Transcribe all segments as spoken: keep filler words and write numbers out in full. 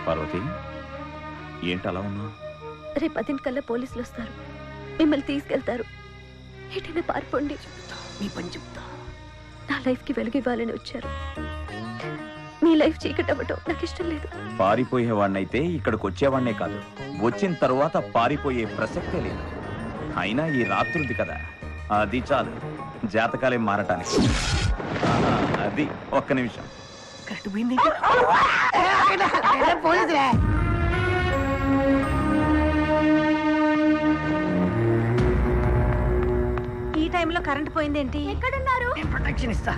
పార్వతి, ఏంటి అలా ఉన్నావు? రేపు పదింటికల్లా పోలీసులు వస్తారు, మిమ్మల్ని తీసుకెళ్తారు. ఎటైనా పారిపోండి. నీ పని చెప్తా. నా లైఫ్ కి వెలుగు ఇవ్వాలని వచ్చారు. మీ లైఫ్ చీకటి అవ్వటం నాకు ఇష్టం లేదు. పారిపోయేవాడినైతే ఇక్కడికి వచ్చేవాడినే కాదు, వచ్చిన తరువాత పారిపోయే ప్రసక్తే లేదు. అయినా ఈ రాత్రుంది కదా, అది చాలు జాతకాలే మారటానికి. అది ఒక్క నిమిషం. కరెక్ట్ పోయింది. పోలీసులే. ఈ టైంలో కరెంట్ పోయిందేంటి? ఎక్కడున్నారు? నేను ప్రొటెక్షన్ ఇస్తా.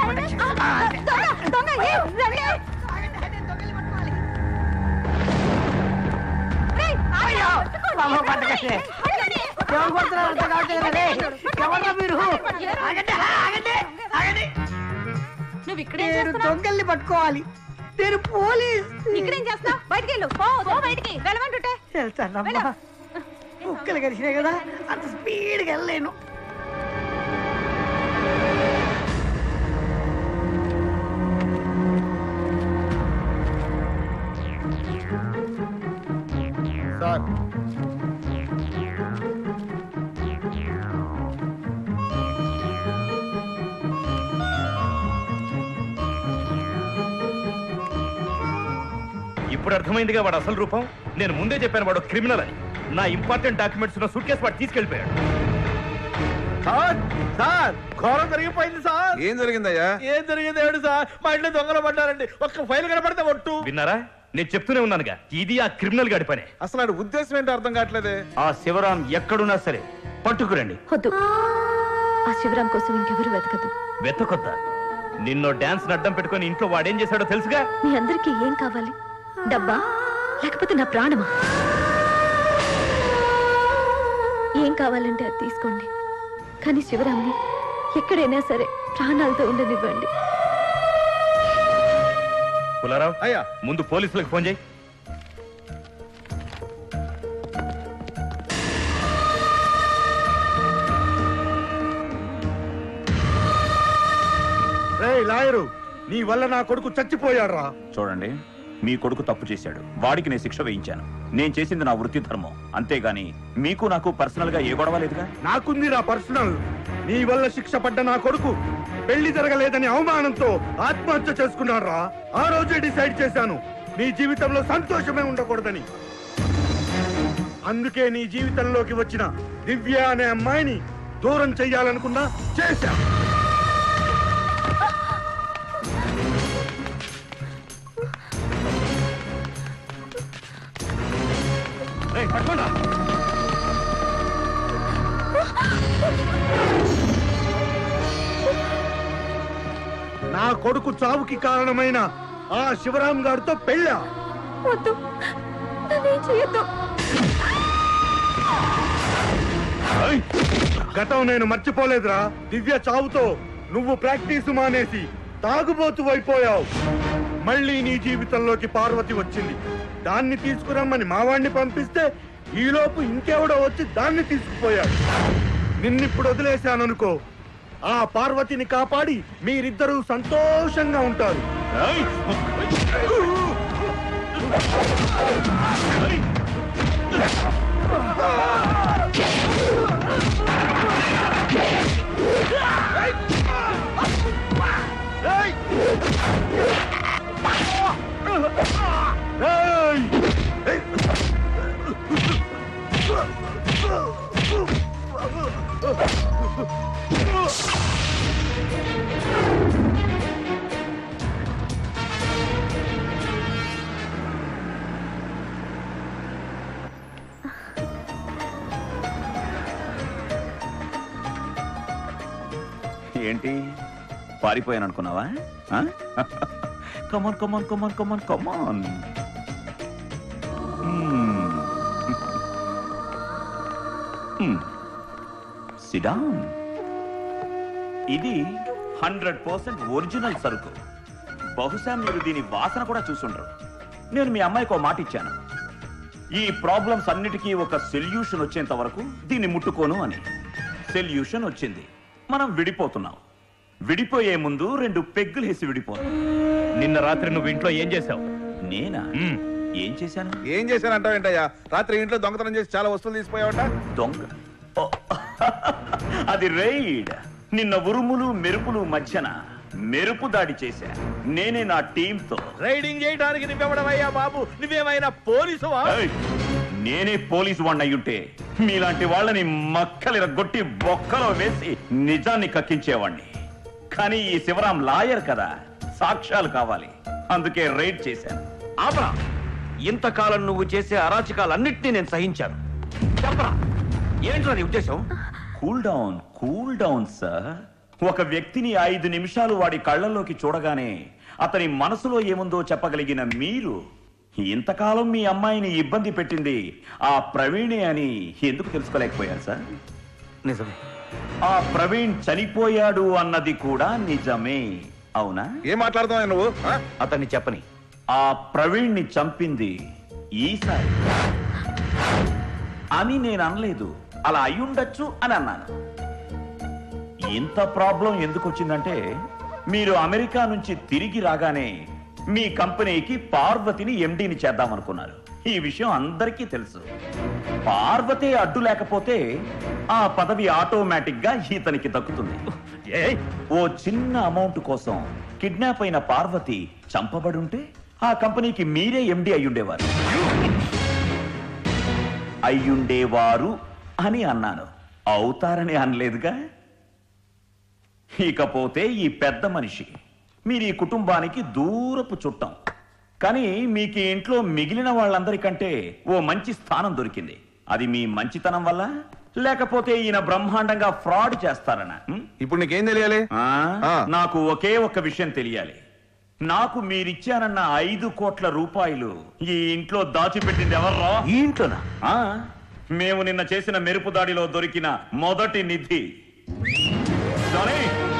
నువ్వు ఇక్కడే దొంగల్ని పట్టుకోవాలి. నేను పోలీస్. ఇక్కడేం చేస్తావు? బయటికి వెళ్ళు. బయటికి వెళ్ళమంటుంటే వెళ్తానమ్మా. కుక్కలు కలిసినాయి కదా, అంత స్పీడ్గా వెళ్ళలేను. సార్, ఇప్పుడు అర్థమైందిగా వాడు అసలు రూపం. నేను ముందే చెప్పాను వాడు క్రిమినల్ అని. నా ఇంపార్టెంట్ డాక్యుమెంట్స్ ఉన్న సూట్ కేసు వాడు తీసుకెళ్లిపోయాడు. సార్ సార్ ఘోరం జరిగిపోయింది సార్. ఏం జరిగిందయ్యా? ఏం జరిగింది ఏడు సార్, మా ఇంట్లో దొంగలు పడ్డారండి. ఒక్క ఫైల్ కనపడితే ఒట్టు. విన్నారా? నేను చెప్తూనే ఉన్నానుగా, ఇది ఆ క్రిమినల్ గాడి పనే. అసలు ఆడి ఉద్దేశం ఏంటో అర్థం కావట్లేదే. ఆ శివరాం ఎక్కడున్నా సరే పట్టుకురండి. వద్దు, ఆ శివరాం కోసం ఇంకెవరు వెతకదు. వెతకొద్దా? నిన్నో డాన్స్ అడ్డం పెట్టుకుని ఇంట్లో వాడేం చేశాడో తెలుసుగా. మీ అందరికీ ఏం కావాలి? డబ్బా లేకపోతే నా ప్రాణమా? ఏం కావాలంటే అది తీసుకోండి, కానీ శివరాంని ఎక్కడైనా సరే ప్రాణాలతో ఉండనివ్వండి. పుల్లారావు, అయ్యా, ముందు పోలీసులకు ఫోన్ చేయి. రేయ్ లాయరు, నీ వల్ల నా కొడుకు చచ్చిపోయాడు రా. చూడండి, మీ కొడుకు తప్పు చేశాడు, వాడికి నేను శిక్ష వేయించాను. నేను చేసింది నా వృత్తి ధర్మం, అంతేగాని మీకు నాకు పర్సనల్ గా ఏ గొడవ లేదుగా. నాకుంది నా పర్సనల్. నీ వల్ల శిక్ష పడ్డ నా కొడుకు పెళ్లి జరగలేదని అవమానంతో ఆత్మహత్య చేసుకున్నాడు రా. ఆ రోజే డిసైడ్ చేశాను నీ జీవితంలో సంతోషమే ఉండకూడదని. అందుకే నీ జీవితంలోకి వచ్చిన దివ్య అనే అమ్మాయిని దూరం చెయ్యాలనుకున్నా, చేశా. నా కొడుకు చావుకి కారణమైన ఆ శివరాం గారితో పెళ్ళా? వద్దు, నన్నేం చేయొద్దు. గతం నేను మర్చిపోలేదురా. దివ్య చావుతో నువ్వు ప్రాక్టీసు మానేసి తాగుబోతు అయిపోయావు. మళ్ళీ నీ జీవితంలోకి పార్వతి వచ్చింది. దాన్ని తీసుకురమ్మని మావాణ్ణి పంపిస్తే ఈలోపు ఇంకెవడో వచ్చి దాన్ని తీసుకుపోయాడు. నిన్నిప్పుడు వదిలేశాననుకో, ఆ పార్వతిని కాపాడి మీరిద్దరూ సంతోషంగా ఉంటారు. ఏంటి, పారిపోయాను అనుకున్నావా? Come on come on come on come on come on. Sit down. ఇది హండ్రెడ్ పర్సెంట్ ఒరిజినల్ సరుకు. బహుశా మీరు దీని వాసన కూడా చూసుండరు. నేను మీ అమ్మాయికి ఒక మాట ఇచ్చాను, ఈ ప్రాబ్లమ్స్ అన్నిటికీ ఒక సొల్యూషన్ వచ్చేంత వరకు దీన్ని ముట్టుకోను అని. సొల్యూషన్ వచ్చింది, మనం విడిపోతున్నాం. విడిపోయే ముందు రెండు పెగ్గులు వేసి విడిపోను. నిన్న రాత్రి నువ్వు ఇంట్లో ఏం చేశావు? నేనా? ఏం చేశాను? ఏం చేశాను అంటావేంటయ్యా? రాత్రి ఇంట్లో దొంగతనం చేసి చాలా వస్తువులు తీసిపోయావట. దొంగ ఓ, అది రైడ్. నిన్న ఉరుములు మెరుపులు మధ్యన మెరుపు దాడి చేశా నేనే నా టీంతో. రైడింగ్ చేయడానికి నువ్వెవడమయ్యా బాబు? నువ్వేమైనా పోలీసువా? ఏయ్, నేనే పోలీసు వాడిని అయ్యుంటే మీలాంటి వాళ్ళని మక్కలిరగొట్టి బొక్కలో వేసి నిజాన్ని కక్కించేవాణ్ణి. కానీ ఈ శివరాం లాయర్ కదా, సాక్ష్యాలు కావాలి, అందుకే రైడ్ చేశాను. ఆపరా! ఇంతకాలం నువ్వు చేసే అరాచకాలన్నింటినీ నేను సహించాను. చెప్పరా, ఏంట్రా నీ ఉద్దేశం? Cool down cool down sir. ఒక వ్యక్తిని ఐదు నిమిషాలు వాడి కళ్ళల్లోకి చూడగానే అతని మనసులో ఏముందో చెప్పగలిగిన మీరు ఇంతకాలం మీ అమ్మాయిని ఇబ్బంది పెట్టింది ఆ ప్రవీణే అని ఎందుకు తెలుసుకోలేకపోయారు సార్? నిజమే. ఆ ప్రవీణ్ చనిపోయాడు అన్నది కూడా నిజమే, అవునా? ఏం మాట్లాడుతున్నావు నువ్వు? ఆ? అతన్ని చెప్పని. ఆ ప్రవీణ్ ని చంపింది ఈసారి అని నేను అనలేదు, అలా అయ్యుండొచ్చు అని అన్నాను. ఇంత ప్రాబ్లం ఎందుకు వచ్చిందంటే మీరు అమెరికా నుంచి తిరిగి రాగానే మీ కంపెనీకి పార్వతిని ఎండీని చేద్దామనుకున్నారు. ఈ విషయం అందరికీ తెలుసు. పార్వతి అడ్డు లేకపోతే ఆ పదవి ఆటోమేటిక్ గా ఇతనికి దక్కుతుంది. ఏయ్, ఓ చిన్న అమౌంట్ కోసం కిడ్నాప్ అయిన పార్వతి చంపబడుంటే ఆ కంపెనీకి మీరే ఎండి అయ్యుండేవారు. అయ్యుండేవారు అని అన్నాను, అవుతారని అనలేదుగా. ఇకపోతే ఈ పెద్ద మనిషి మీరు ఈ కుటుంబానికి దూరపు చుట్టం, కానీ మీకు ఈ ఇంట్లో మిగిలిన వాళ్ళందరికంటే ఓ మంచి స్థానం దొరికింది. అది మీ మంచితనం వల్ల, లేకపోతే ఈయన బ్రహ్మాండంగా ఫ్రాడ్ చేస్తారనా? ఇప్పుడు నీకేం తెలియాలి? ఆ, ఆ. నాకు ఒకే ఒక్క విషయం తెలియాలి. నాకు మీరిచ్చానన్న ఐదు కోట్ల రూపాయలు ఈ ఇంట్లో దాచిపెట్టింది ఎవర్రా? ఈ ఇంట్లోనా? ఆ, మేము నిన్న చేసిన మెరుపు దాడిలో దొరికిన మొదటి నిధి. జానీ,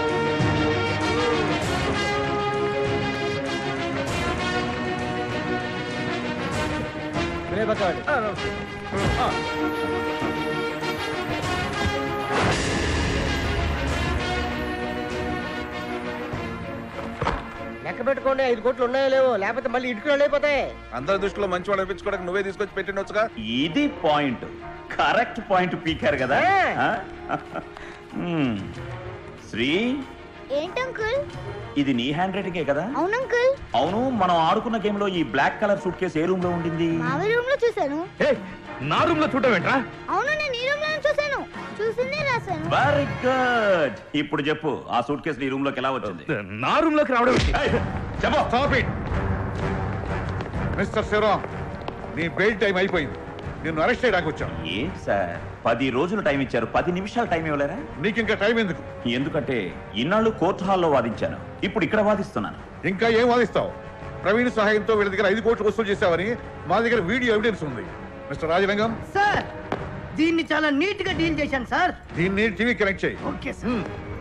లెక్క పెట్టుకోండి, ఐదు కోట్లు ఉన్నాయో లేవో, లేకపోతే మళ్ళీ ఇటుకలు అయిపోతాయి. అందరి దృష్టిలో మంచి వాళ్ళు అనిపించుకోవడానికి నువ్వే తీసుకొచ్చి పెట్టిండొచ్చుగా. ఇది పాయింట్, కరెక్ట్ పాయింట్ పీకారు కదా. ఆ? మ్మ్. శ్రీ, ఏంటంకుల్? ఇది నీ హ్యాండ్ రైటింగే కదా? అవునంకుల్. అవును, మనం ఆడుకున్న గేమ్ లో ఈ బ్లాక్ కలర్ సూట్ కేసు ఏ రూమ్ లో ఉండింది? మావి రూమ్ లో చూశాను. ఏయ్, నా రూమ్ లో చూడవేంట్రా? అవును, నేను ఈ రూమ్ లో చూశాను. చూసిందే రాశాను. Very good. ఇప్పుడు చెప్పు, ఆ సూట్ కేసు నీ రూమ్ లోకి ఎలా వచ్చింది? నా రూమ్ లోకి రావడం ఏంటి? ఏయ్, చెప్పు. Stop it. మిస్టర్ శివరాం, నీ బెయిల్ టైం అయిపోయింది. నిన్ను అరెస్ట్ చేయడానికి వచ్చాను. ఏం సార్, పది రోజులు టైం ఇచ్చారు, పది నిమిషాలు టైం ఇవ్వలేరా? నీకు ఇంకా టైం ఎందుకు? ఎందుకంటే ఇన్నాళ్ళు కోర్టు హాల్లో వాదించాను, ఇప్పుడు ఇక్కడ వాదిస్తున్నాను. ఇంకా ఏం వాదిస్తావు? ప్రవీణ్ సహాయంతో వీళ్ళ దగ్గర ఐదు కోట్లు వసూలు చేశావని మా దగ్గర వీడియో ఎవిడెన్స్ ఉంది. మిస్టర్ రాజలింగం, సార్, దీన్ని చాలా నీట్ గా డీల్ చేశాను సార్. దీన్ని టీవీ కనెక్ట్ చేయి. Okay sir.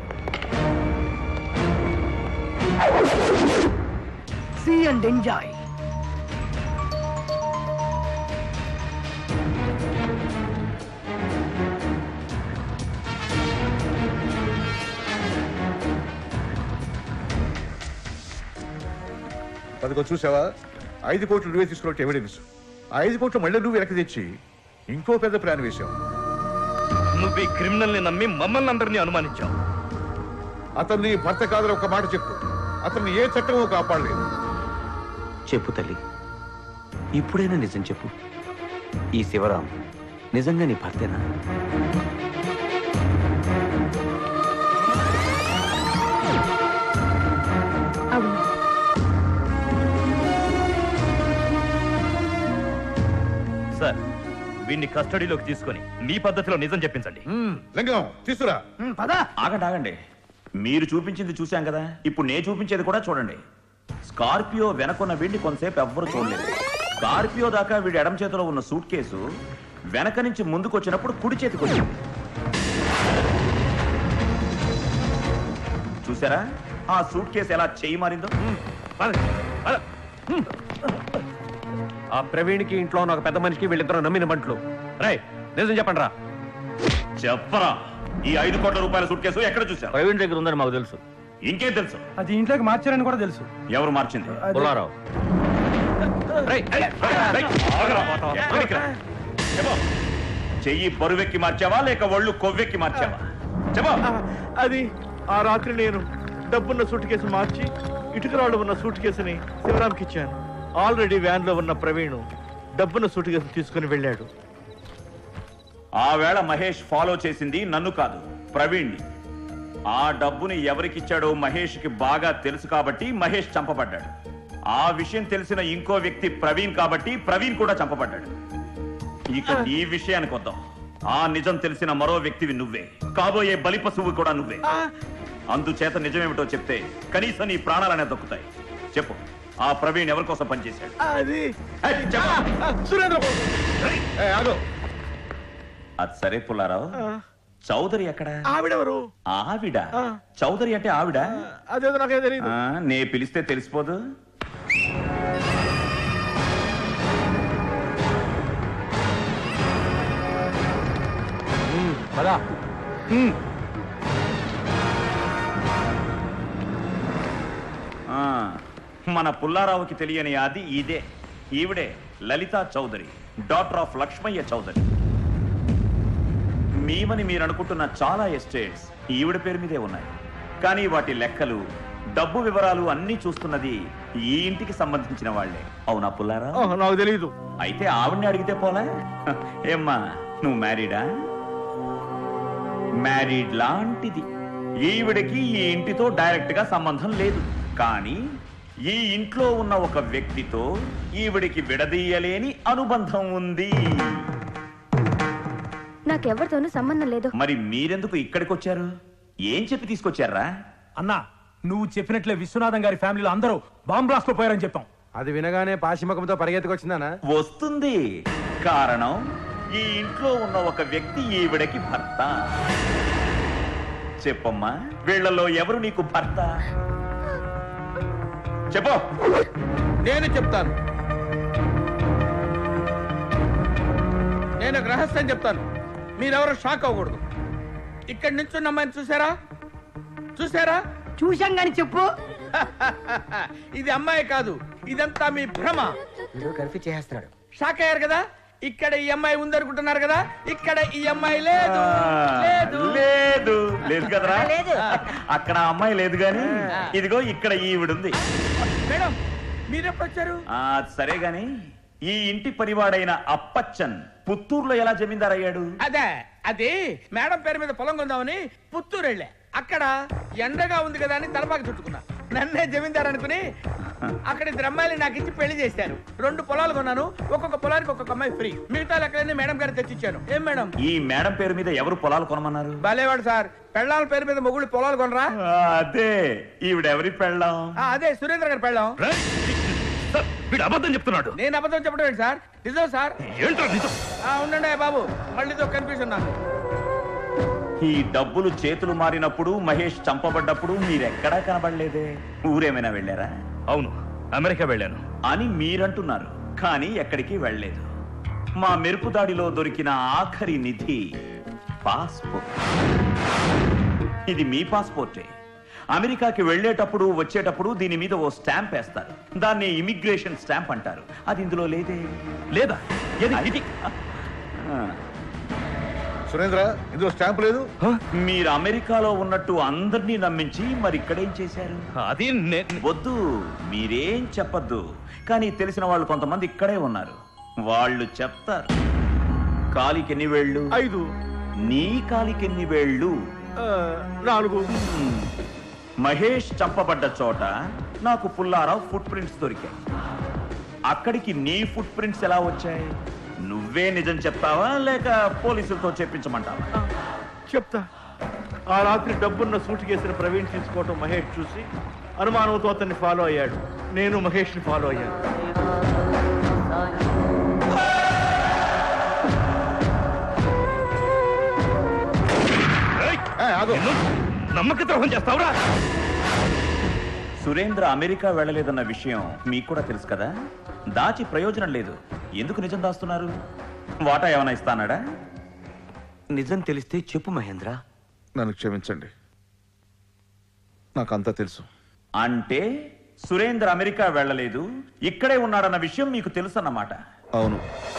See and enjoy. పదిగో చూసావా, ఐదు కోట్లు నువ్వే తీసుకున్నట్టు ఎవిడెన్స్. ఆ ఐదు కోట్లు మళ్ళీ నువ్వు వెనక్కి తెచ్చి ఇంకో పెద్ద ప్లాన్ వేశావు. నువ్వు ఈ క్రిమినల్ ని నమ్మి మమ్మల్ని అందరినీ అనుమానించావు. అతన్ని భర్త కాదని ఒక మాట చెప్పు. అతన్ని ఏ చట్టమో కాపాడలేదు. చెప్పు తల్లి, ఇప్పుడైనా నిజం చెప్పు. ఈ శివరాం నిజంగా నీ భర్తేనా? అవును. సార్, వీడిని కస్టడీలోకి తీసుకొని మీ పద్ధతిలో నిజం చెప్పించండి. లింగం తీసురా. ఉమ్, పదా. ఆగండి ఆగండి, మీరు చూపించింది చూశాం కదా, ఇప్పుడు నేను చూపించేది కూడా చూడండి. స్కార్పియో వెనకున్న వీడిని కొంతసేపు ఎవ్వరు చూడలేదు. స్కార్పియో దాకా వీడి ఎడమ చేతిలో ఉన్న సూట్ కేసు వెనక నుంచి ముందుకు వచ్చినప్పుడు కుడి చేతికి వచ్చింది. చూసారా ఆ సూట్ కేసు ఎలా చేయి మారిందో? ఆ ప్రవీణ్కి ఇంట్లో ఉన్న ఒక పెద్ద మనిషికి వీళ్ళిద్దరూ నమ్మిన బంట్లు. రై, నిజం చెప్పండి రా. చెప్పరా, ఈ ఐదు కోట్ల రూపాయల సూట్ కేసు ఎక్కడ చూసారు? ప్రవీణ్ దగ్గర ఉందని మాకు తెలుసు. ఇంకేం తెలుసు? అది ఇంట్లోకి మార్చారని కూడా తెలుసు. ఎవరు మార్చింది? పుల్లారావు. రేయ్, రేయ్, రేయ్, ఆగరా మాత. వెనక్కి రా. చెప్పు. చెయ్యి బరువెక్కి మార్చావా లేక ఒళ్ళు కొవ్వెక్కి మార్చావా చెప్పు. అది ఆ రాత్రి నేను డబ్బున్న సూట్ కేసు మార్చి ఇటుకరాళ్ళు ఉన్న సూట్ కేసుని శివరాంకి ఇచ్చాను. ఆల్రెడీ వ్యాన్ లో ఉన్న ప్రవీణ్ డబ్బున్న సూట్ కేసు తీసుకుని వెళ్ళాడు. ఆ వేళ మహేష్ ఫాలో చేసింది నన్ను కాదు, ప్రవీణ్ని. ఆ డబ్బుని ఎవరికిచ్చాడో మహేష్ కి బాగా తెలుసు కాబట్టి మహేష్ చంపబడ్డాడు. ఆ విషయం తెలిసిన ఇంకో వ్యక్తి ప్రవీణ్ కాబట్టి ప్రవీణ్ కూడా చంపబడ్డాడు. ఇక నీ విషయానికి వద్దాం. ఆ నిజం తెలిసిన మరో వ్యక్తివి నువ్వే, కాబోయే బలి పశువు కూడా నువ్వే. అందుచేత నిజమేమిటో చెప్తే కనీసం నీ ప్రాణాలనే దక్కుతాయి. చెప్పు, ఆ ప్రవీణ్ ఎవరి కోసం పనిచేశాడు? అది ఏయ్, చెప్పు. సురేంద్ర ఏ, ఆగు. అది సరే పుల్లారావు, చౌదరి ఎక్కడ? ఆవిడెవరు? ఆవిడ? చౌదరి అంటే ఆవిడ? అదేదో నాకే తెలియదు. ఆ, నే పిలిస్తే తెలిసిపోదు. పదా ఆ, మన పుల్లారావుకి తెలియని అది ఇదే. ఈవిడే లలితా చౌదరి, డాక్టర్ ఆఫ్ లక్ష్మయ్య చౌదరి. మీమని మీరు అనుకుంటున్న చాలా ఎస్టేట్స్ ఈవిడ పేరు మీదే ఉన్నాయి. కానీ వాటి లెక్కలు, డబ్బు వివరాలు అన్ని చూస్తున్నది ఈ ఇంటికి సంబంధించిన వాళ్లే. అవునా పుల్లారావు? నాకు తెలియదు. అయితే ఆవిడ్ని అడిగితే పోలే? ఏమ్మా, నువ్వు మ్యారీడా? మ్యారీడ్ లాంటిది. ఈవిడికి ఈ ఇంటితో డైరెక్ట్ గా సంబంధం లేదు. కానీ ఈ ఇంట్లో ఉన్న ఒక వ్యక్తితో ఈవిడికి విడదీయలేని అనుబంధం ఉంది. నాకెవరితోనూ సంబంధం లేదు. మరి మీరెందుకు ఇక్కడికి వచ్చారు? ఏం చెప్పి తీసుకొచ్చారా? అన్నా, నువ్వు చెప్పినట్లే విశ్వనాథం గారి ఫ్యామిలీలో అందరూ బాంబ్ బ్లాస్ట్ లో పోయారని చెప్పాం. అది వినగానే పాశిమకంతో పరిగెత్తుకొచ్చిందానా? వస్తుంది. కారణం, ఈ ఇంట్లో ఉన్న ఒక వ్యక్తి ఈవిడకి భర్త. చెప్పమ్మా, వీళ్ళలో ఎవరు నీకు భర్త? చెప్పు. నేను చెప్తాను. నేను ఒక రహస్యం చెప్తాను. మీరెవరు షాక్ అవ్వకూడదు. ఇక్కడి నుంచి ఉన్న అమ్మాయిని చూసారా? చూసారా? చూశాం గాని చెప్పు. ఇది అమ్మాయి కాదు, ఇదంతా మీ భ్రమ. కన్ఫ్యూజ్ చేస్తున్నాడు. షాక్ అయ్యారు కదా? ఇక్కడ ఈ అమ్మాయి ఉందనుకుంటున్నారు కదా, ఇక్కడ ఈ అమ్మాయి లేదు. లేదు లేదు లేదు కదరా? లేదు. అక్కడ ఆ అమ్మాయి లేదు గాని ఇదిగో ఇక్కడ ఈవిడుంది. మేడం, మీరెప్పుడు వచ్చారు? ఆ సరే గాని ఈ ఇంటి పరివాడైన అప్పచ్చన్ పుత్తూరులో ఎలా జమీందార్ అయ్యాడు? అదే అది మేడం పేరు మీద పొలం కొందామని పుత్తూరు వెళ్ళా. అక్కడ ఎండగా ఉంది కదా అని తలపాకి చుట్టుకున్నా. నన్నే జమీందార్ అనుకుని అక్కడ ఇద్దరు అమ్మాయిలు నాకు ఇచ్చి పెళ్లి చేశారు. రెండు పొలాలు కొన్నాను, ఒక్కొక్క పొలానికి ఒక్కొక్క అమ్మాయి ఫ్రీ. మిగతా లెక్కలన్నీ మేడం గారు తెచ్చిచ్చాను. ఏం మేడం? ఈ మేడం పేరు మీద ఎవరు పొలాలు కొనమన్నారు? బాలేవాడు సార్. పెళ్ళాల పేరు మీద మొగుళ్ళు పొలాలు కొనరా? ఆ, అదే ఈవిడెవరి పెళ్ళాం? ఆ, అదే సురేంద్ర గారు పెళ్ళాం. వీడు అబద్ధం చెప్తున్నాడు. నేను అబద్ధం చెప్పడం ఏంటి సార్? నిజం సార్. ఏంటో నిజం? ఆ, ఉండండి బాబు, మళ్ళీ కన్ఫ్యూజన్ నాకు. ఈ డబ్బులు చేతులు మారినప్పుడు, మహేష్ చంపబడ్డప్పుడు మీరెక్కడా కనబడలేదే. ఊరేమైనా వెళ్ళారా? అవును, అమెరికా వెళ్ళాను అని మీరంటున్నారు, కానీ ఎక్కడికి వెళ్ళలేదు. మా మెరుపు దాడిలో దొరికిన ఆఖరి నిధి పాస్పోర్ట్. ఇది మీ పాస్పోర్టే. అమెరికాకి వెళ్ళేటప్పుడు వచ్చేటప్పుడు దీని మీద ఓ స్టాంప్ వేస్తారు. దాన్ని ఇమిగ్రేషన్ స్టాంప్ అంటారు. అది ఇందులో లేదే. లేదా? ఏది? ఇది ఆ, సురేంద్ర, ఇందులో స్టాంప్ లేదు. మీరు అమెరికాలో ఉన్నట్టు అందరినీ నమ్మించి మరి ఇక్కడేం చేశారు? అది నే- వద్దు, మీరేం చెప్పద్దు. కానీ తెలిసిన వాళ్ళు కొంతమంది ఇక్కడే ఉన్నారు. వాళ్ళు చెప్తారు. కాలికి ఎన్ని వేళ్ళు? ఐదు. నీ కాలికి ఎన్ని వేళ్ళు? ఆ, నాలుగు. హ్మ్. మహేష్ చంపబడ్డ చోట నాకు పుల్లారావు ఫుట్ ప్రింట్స్ దొరికాయి. అక్కడికి నీ ఫుట్ ప్రింట్స్ ఎలా వచ్చాయి? నువ్వే నిజం చెప్తావా లేక పోలీసులతో చెప్పించమంటావా? చెప్తా. ఆ రాత్రి డబ్బున్న సూట్ కేసిన ప్రవీణ్ తీసుకోవటం మహేష్ చూసి అనుమానంతో అతన్ని ఫాలో అయ్యాడు. నేను మహేష్ ని ఫాలో అయ్యాను. ఏయ్! ఏ, ఆగు. నిన్ను నమ్మక ద్రోహం చేస్తావురా? సురేంద్ర అమెరికా వెళ్ళలేదన్న విషయం మీకు కూడా తెలుసు కదా. దాచి ప్రయోజనం లేదు. ఎందుకు నిజం దాస్తున్నారు? వాటా ఏమైనా ఇస్తానాడా? నిజం తెలిస్తే చెప్పు మహేంద్ర. నన్ను క్షమించండి, నాకంతా తెలుసు. అంటే సురేంద్ర అమెరికా వెళ్ళలేదు, ఇక్కడే ఉన్నాడన్న విషయం మీకు తెలుసన్నమాట. అవును.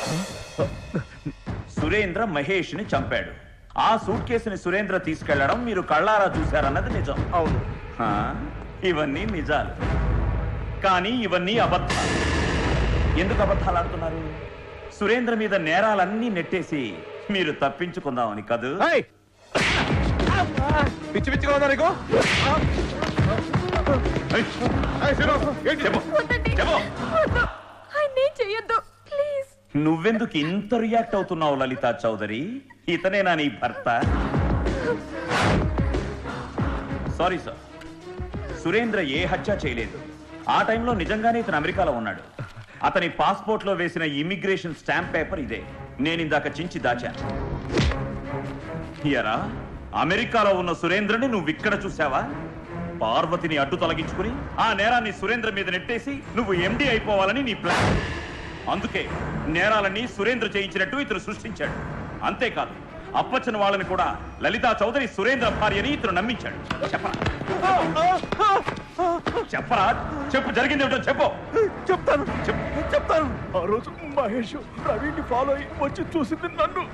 సురేంద్ర మహేష్ ని చంపాడు. ఆ సూట్ కేసుని సురేంద్ర తీసుకెళ్లడం మీరు కళ్ళారా చూశారన్నది నిజం. అవును. ఆ, ఇవన్నీ నిజాలు, కానీ ఇవన్నీ అబద్ధాలు. ఎందుకు అబద్ధాలు ఆడుతున్నారు? సురేంద్ర మీద నేరాలన్నీ నెట్టేసి మీరు తప్పించుకుందామని కదూ? పిచ్చి పిచ్చిగా ఉందా నీకు? నువ్వెందుకు ఇంత రియాక్ట్ అవుతున్నావు లలితా చౌదరి? ఇతనేనా నీ భర్త? సారీ సార్, సురేంద్ర ఏ హత్య చేయలేదు. ఆ టైంలో నిజంగానే ఇతను అమెరికాలో ఉన్నాడు. అతని పాస్పోర్ట్ లో వేసిన ఇమిగ్రేషన్ స్టాంప్ పేపర్ ఇదే. నేను ఇందాక చించి దాచాను. ఎరా, అమెరికాలో ఉన్న సురేంద్రని నువ్వు ఇక్కడ చూసావా? పార్వతిని అడ్డు తొలగించుకుని ఆ నేరాన్ని సురేంద్ర మీద నెట్టేసి నువ్వు ఎండీ అయిపోవాలని నీ ప్లాన్. అందుకే నేరాలన్నీ సురేంద్ర చేయించినట్టు ఇతను సృష్టించాడు. అంతేకాదు, అప్పచ్చని వాళ్ళని కూడా లలితా చౌదరి సురేంద్ర భార్యని ఇతను నమ్మించాడు. చెప్పరా చెప్పరా చెప్పు, జరిగిందేమిటో చెప్పు. చెప్తాను చెప్తాను ఆ రోజు మహేష్ ప్రవీణ్ ఫాలో అయ్యి వచ్చి చూసింది నన్ను.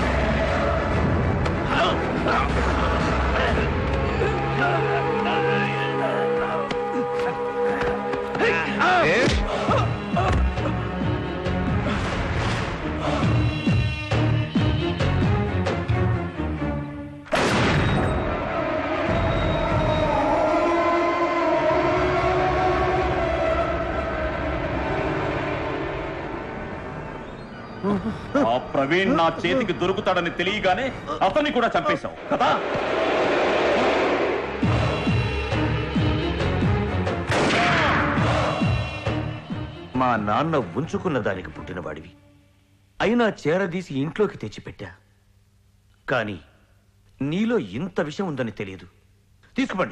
ఆ ప్రవీణ్ నా చేతికి దొరుకుతాడని తెలియగానే అతన్ని కూడా చంపేశావు కదా? మా నాన్న ఉంచుకున్న దానికి పుట్టినవాడివి, అయినా చేరదీసి ఇంట్లోకి తెచ్చిపెట్టా. కానీ నీలో ఇంత విషయం ఉందని తెలియదు. తీసుకుపండి.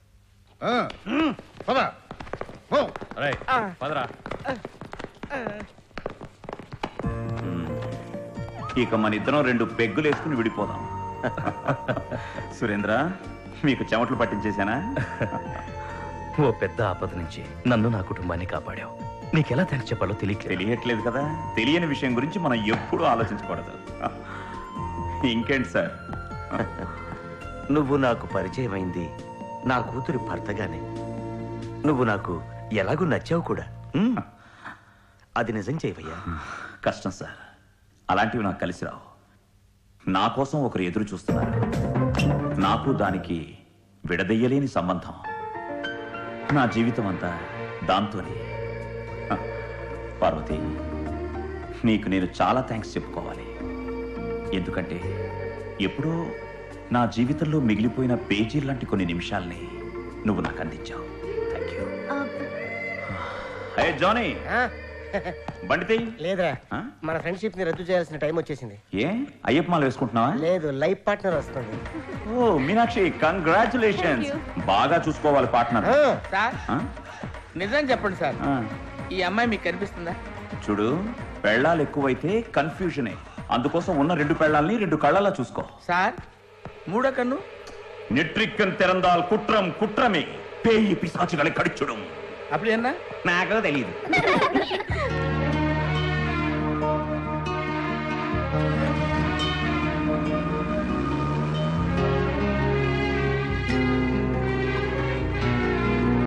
ఇక మన ఇద్దరం రెండు పెగ్గులు వేసుకుని విడిపోదాం. సురేంద్ర, మీకు చెమటలు పట్టించేశానా? ఓ పెద్ద ఆపద నుంచి నన్ను నా కుటుంబాన్ని కాపాడావు. నీకెలా థ్యాంక్స్ చెప్పాలో తెలియట్లేదు. తెలియట్లేదు కదా? తెలియని విషయం గురించి మనం ఎప్పుడూ ఆలోచించకూడదు. ఇంకేంటి సార్, నువ్వు నాకు పరిచయం అయింది నా కూతురి భర్తగానే. నువ్వు నాకు ఎలాగూ నచ్చావు కూడా. ఉమ్. అది నిజం చేయవయ్యా. కష్టం సార్, అలాంటివి నాకు కలిసి రావు. నా కోసం ఒకరు ఎదురు చూస్తున్నారు. నాకు దానికి విడదయ్యలేని సంబంధం. నా జీవితం అంతా దాంతోనే. హ, పార్వతి, నీకు నేను చాలా థ్యాంక్స్ చెప్పుకోవాలి. ఎందుకంటే ఎప్పుడో నా జీవితంలో మిగిలిపోయిన పేజీ లాంటి కొన్ని నిమిషాల్ని నువ్వు నాకు అందించావు. Thank you. హే జానీ, బండితే లేదురా, మన ఫ్రెండ్షిప్ ని రద్దు చేయాల్సిన టైం వచ్చేసింది. ఏ అయ్యప్ప మాల వేసుకుంటున్నావా? లేదు, లైఫ్ పార్ట్నర్ వస్తుంది. Oh Meenakshi, congratulations. బాగా చూసుకోవాలి పార్ట్నర్. సార్, నిజం చెప్పండి సార్, ఈ అమ్మాయి మీకు కనిపిస్తుందా? చూడు, పెళ్ళాలు ఎక్కువైతే కన్ఫ్యూజనే. అందుకోసం ఉన్న రెండు పెళ్ళాలని రెండు కళ్ళలా చూసుకో. సార్, మూడో కన్ను நெற்றிக்கண் திறந்தால் குற்றம் குற்றமே, பேய் பிசாசுகளை கடிச்சுடும். அப்படி என்ன? నాకు తెలియదు.